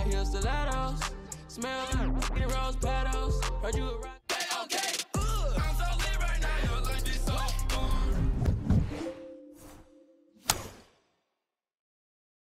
heel stilettos. Smell like rose petals. Heard you a rock.